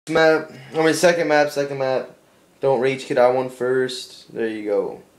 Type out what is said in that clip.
Map. I mean, second map. Don't reach. Get out one first. There you go.